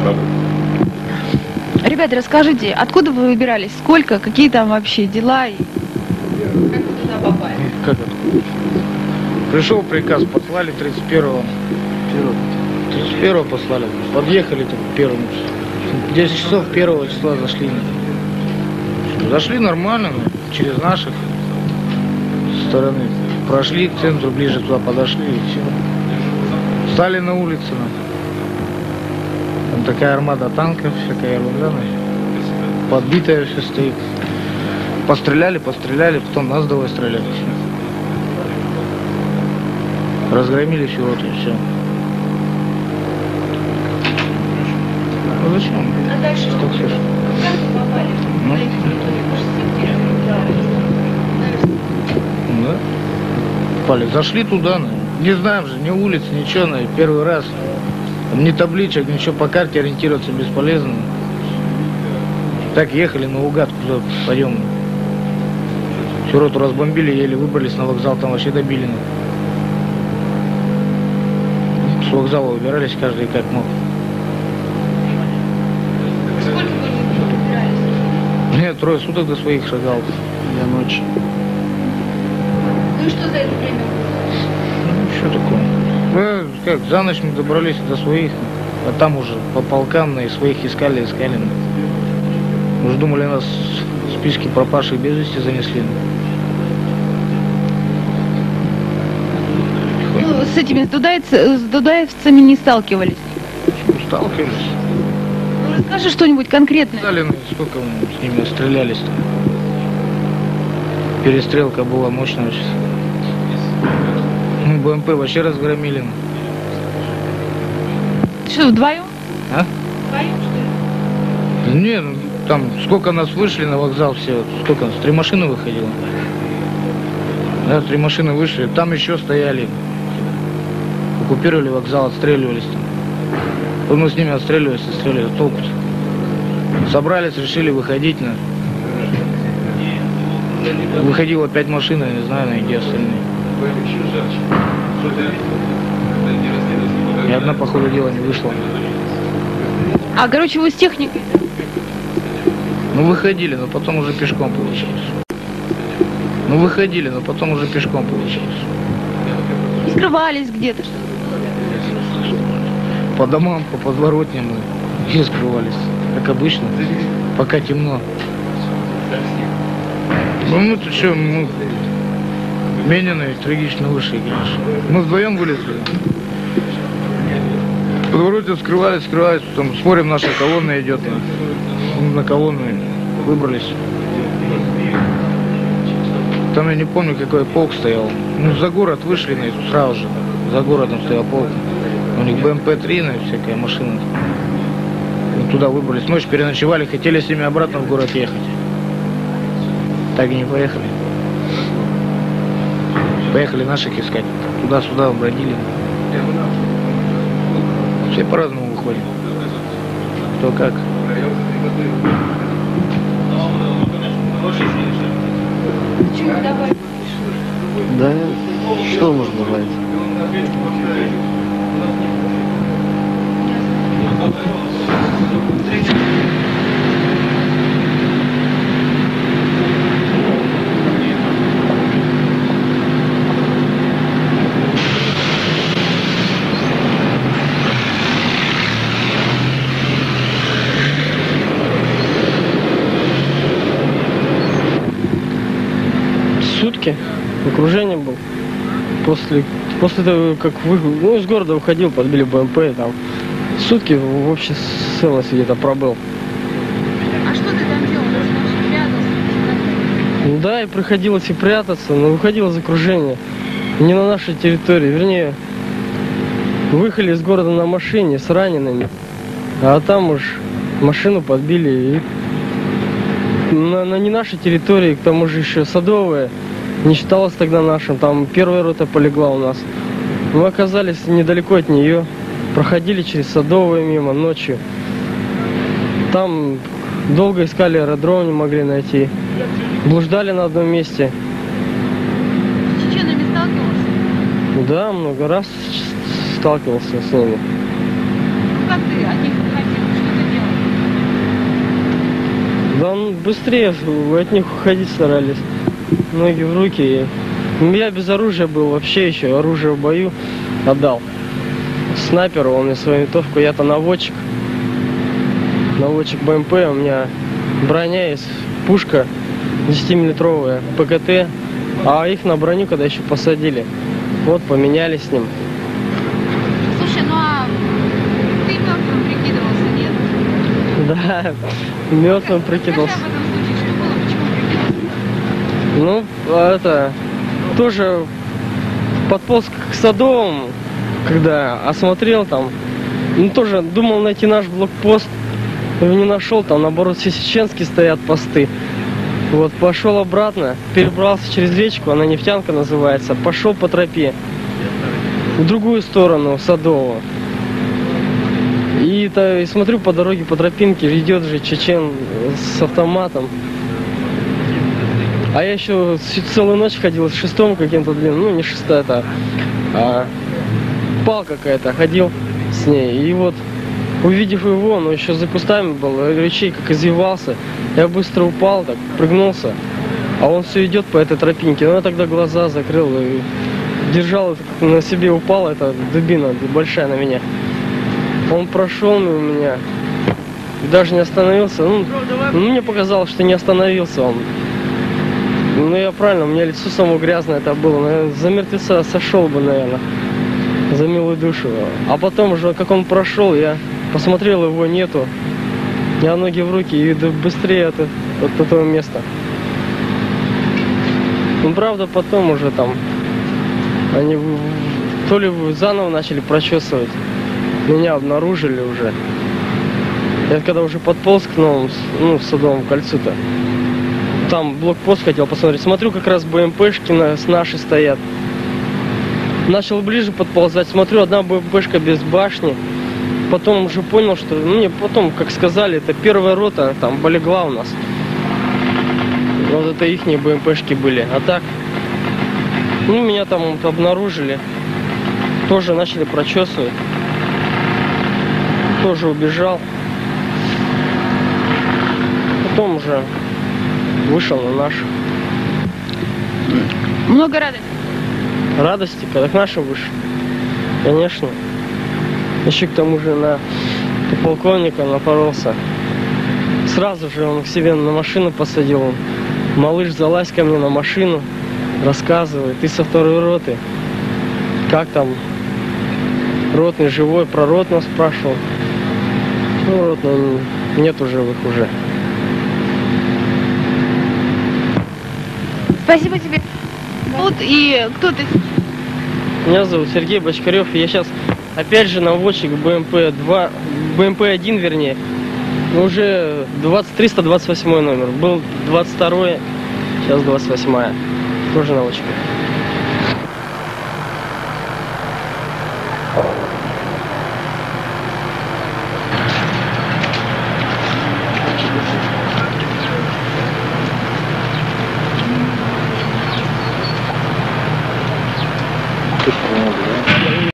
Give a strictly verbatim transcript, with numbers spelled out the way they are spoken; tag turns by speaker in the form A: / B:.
A: Ребята, расскажите, откуда вы выбирались? Сколько? Какие там вообще дела? И как вы туда попали?
B: Как откуда? Пришел приказ, послали тридцать первого. тридцать первого послали. Подъехали там первым. десять часов первого числа зашли. Зашли нормально, через наших стороны. Прошли к центру, ближе туда подошли и все. Стали на улице. Там такая армада танков, всякая ерунда. Подбитая все стоит. Постреляли, постреляли, потом нас давай стрелять. Разгромили всю роту и все. Ну зачем?
A: А дальше что?
B: Как слышишь?
A: Как вы попали?
B: Ну, да. Попали. Зашли туда, ну. Не знаем же, ни улиц, ничего, ну, первый раз. Ни табличек, ничего, по карте ориентироваться бесполезно. Так ехали наугад, куда пойдем. Всю роту разбомбили, еле выбрались на вокзал, там вообще добили. С вокзала выбирались каждый как мог.
A: Сколько вы выбирались?
B: Нет, трое суток до своих шагал. Я ночью.
A: Ну и что за это время?
B: Ну, что такое? Ну, как, за ночь мы добрались до своих, а там уже по полкам на и своих искали, искали. Уже думали, нас в списке пропавших без вести занесли.
A: Ну, с этими дудаевцами, с дудаевцами не сталкивались?
B: Почему сталкивались?
A: Ну, расскажи что-нибудь конкретное.
B: Сталин, сколько мы с ними стрелялись-то? Перестрелка была мощная сейчас. Ну, БМП вообще разгромили.
A: Что, вдвоем?
B: А?
A: Вдвоем, что ли?
B: Не, ну, там сколько нас вышли на вокзал все, сколько нас, три машины выходило. Да, три машины вышли, там еще стояли. Оккупировали вокзал, отстреливались там. Вот мы с ними отстреливались, отстреливали, толку-то. Собрались, решили выходить на... Выходило пять машин, я не знаю, на где остальные. Ни одна, по ходу дела, не вышла.
A: А, короче, вы с техникой?
B: Ну, выходили, но потом уже пешком получилось. Ну, выходили, но потом уже пешком получилось.
A: Скрывались где-то, что ли?
B: По домам, по подворотням и скрывались, как обычно, пока темно. Ну, мы-то что, мы... Менины трагично вышли, конечно. Мы вдвоем вылезли. В подворотне скрывались, скрывались, там смотрим, наша колонна идет. Мы на колонну выбрались. Там я не помню, какой полк стоял. Ну, за город вышли, на сразу же. За городом стоял полк. У них БМП три, ну, всякая машина. Мы туда выбрались. Ночь переночевали, хотели с ними обратно в город ехать. Так и не поехали. Поехали наших искать. Туда-сюда бродили. Все по-разному выходим. Кто как.
A: Почему добавить?
C: Да, что можно добавить? Сутки окружение был. После, после того, как вы, ну, из города уходил, подбили БМП, там сутки в общей целости где-то пробыл.
A: А что ты там делал? Прятался?
C: Да, и приходилось и прятаться, но выходил из окружения. Не на нашей территории, вернее, выехали из города на машине с ранеными, а там уж машину подбили и на, на не нашей территории, к тому же еще Садовая. Не считалось тогда нашим, там первая рота полегла у нас. Мы оказались недалеко от нее, проходили через Садовое мимо ночью. Там долго искали аэродром, не могли найти. Блуждали на одном месте.
A: С чеченами сталкивался?
C: Да, много раз сталкивался с ними.
A: Ну как ты от них уходил?
C: быстрее от них уходить старались. Ноги в руки. Я без оружия был вообще еще, оружие в бою отдал. Снайперу, он мне свою винтовку, я-то наводчик. Наводчик БМП, у меня броня есть, пушка десятимиллиметровая, ПКТ. А их на броню когда еще посадили. Вот, поменялись с ним.
A: Слушай, ну а ты мертвым прикидывался, нет?
C: Да, мертвым прикидывался.
A: Скажи об этом случае, что было, почему прикидывался?
C: Ну, а это, тоже подполз к Садовому, когда осмотрел там, ну, тоже думал найти наш блокпост, его не нашел, там, наоборот, все чеченские стоят посты. Вот, пошел обратно, перебрался через речку, она Нефтянка называется, пошел по тропе в другую сторону Садового. И, то, и смотрю по дороге, по тропинке, идет же чечен с автоматом. А я еще целую ночь ходил с шестом каким-то длинным, ну не шестая, это, а пал какая-то, ходил с ней. И вот, увидев его, он еще за кустами был, речей как извивался, я быстро упал, так, прыгнулся, а он все идет по этой тропинке. Но я тогда глаза закрыл и держал, на себе упал, эта дубина большая на меня. Он прошел мимо меня, даже не остановился. Ну, ну, мне показалось, что не остановился он. Ну, я правильно, у меня лицо само грязное это было. Но за мертвеца сошел бы, наверное, за милую душу. А потом уже, как он прошел, я посмотрел, его нету. Я ноги в руки и быстрее от, от этого места. Ну, правда, потом уже там они то ли заново начали прочесывать. Меня обнаружили уже. Я когда уже подполз к новому, ну, Садовому кольцу-то. Там блокпост хотел посмотреть. Смотрю, как раз БМПшки на, с нашей стоят. Начал ближе подползать. Смотрю, одна БМПшка без башни. Потом уже понял, что... Ну, мне потом, как сказали, это первая рота, там, полегла у нас. Вот это ихние БМПшки были. А так... Ну, меня там вот обнаружили. Тоже начали прочесывать. Тоже убежал. Потом уже вышел на наш.
A: Много радости.
C: Радости, когда к нашим вышел. Конечно. Еще к тому же на полковника напоролся. Сразу же он к себе на машину посадил. Малыш, залазь ко мне на машину. Рассказывай, ты со второй роты. Как там? Ротный живой, про ротного спрашивал. Ну, ротного нету живых уже.
A: Спасибо тебе. Вот и кто ты?
C: Меня зовут Сергей Бочкарев. Я сейчас опять же наводчик БМП два, БМП один, вернее. Уже двадцать, триста двадцать восьмой номер. Был двадцать второй, сейчас двадцать восьмая. Тоже наводчик.